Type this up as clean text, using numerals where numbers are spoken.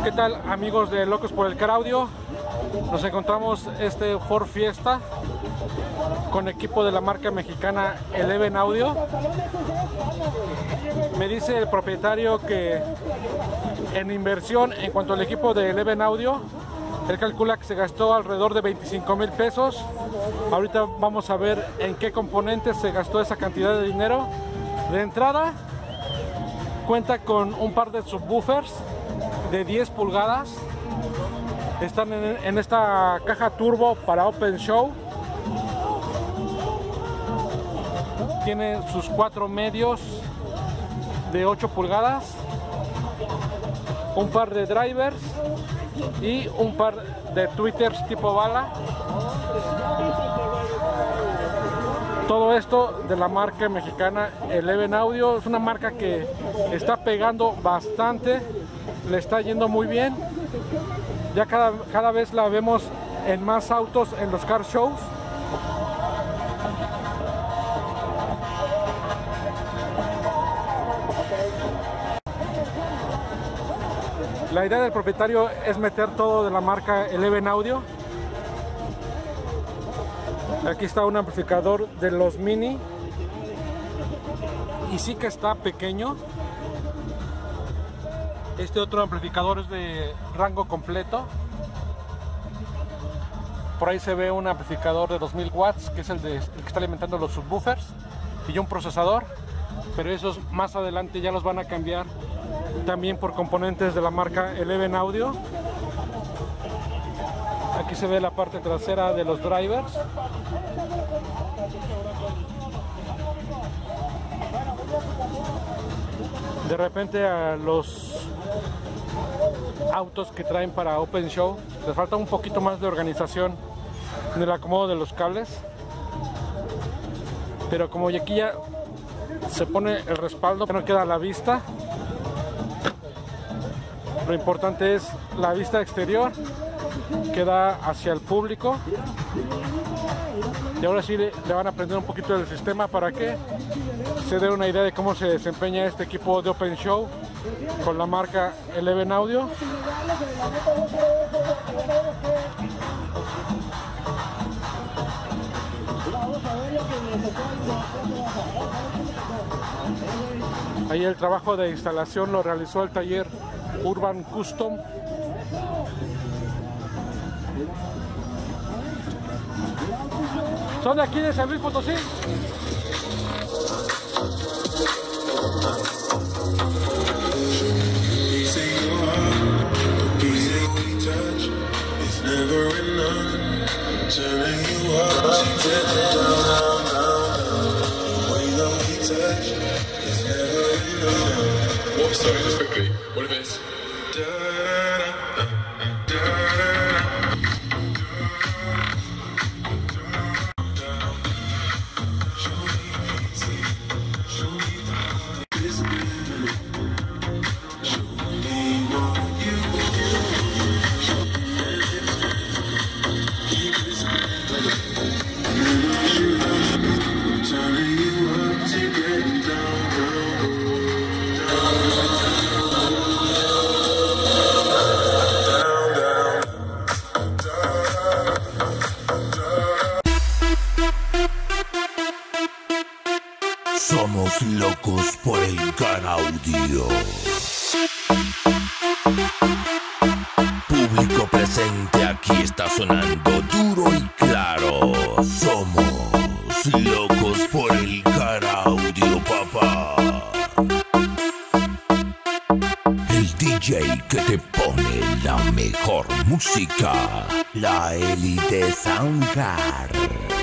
¿Qué tal, amigos de Locos por el Car Audio? Nos encontramos este Ford Fiesta con equipo de la marca mexicana Eleven Audio. Me dice el propietario que en inversión en cuanto al equipo de Eleven Audio, él calcula que se gastó alrededor de 25,000 pesos. Ahorita vamos a ver en qué componentes se gastó esa cantidad de dinero. De entrada, cuenta con un par de subwoofers de 10 pulgadas. Están en esta caja turbo para Open Show. Tiene sus 4 medios de 8 pulgadas, un par de drivers y un par de tweeters tipo bala. Todo esto de la marca mexicana Eleven Audio. Es una marca que está pegando bastante, le está yendo muy bien. Ya cada vez la vemos en más autos en los car shows. La idea del propietario es meter todo de la marca Eleven Audio. Aquí está un amplificador de los Mini y sí que está pequeño. Este otro amplificador es de rango completo. Por ahí se ve un amplificador de 2000 watts, que es el que está alimentando los subwoofers, y un procesador, pero esos más adelante ya los van a cambiar también por componentes de la marca Eleven Audio. Aquí se ve la parte trasera de los drivers. De repente a los autos que traen para Open Show les falta un poquito más de organización en el acomodo de los cables, pero como aquí ya se pone el respaldo, no queda a la vista. Lo importante es la vista exterior que da hacia el público. Y ahora sí le van a aprender un poquito del sistema para que se dé una idea de cómo se desempeña este equipo de Open Show con la marca Eleven Audio. Ahí el trabajo de instalación lo realizó el taller Urban Custom. ¿Son de aquí de San Luis Potosí? Sorry, just quickly, what if it's Somos locos por el Car Audio. Público presente, aquí está sonando duro y claro. Somos locos por el Car Audio, papá. El DJ que te pone la mejor música, la Elite Soundcar.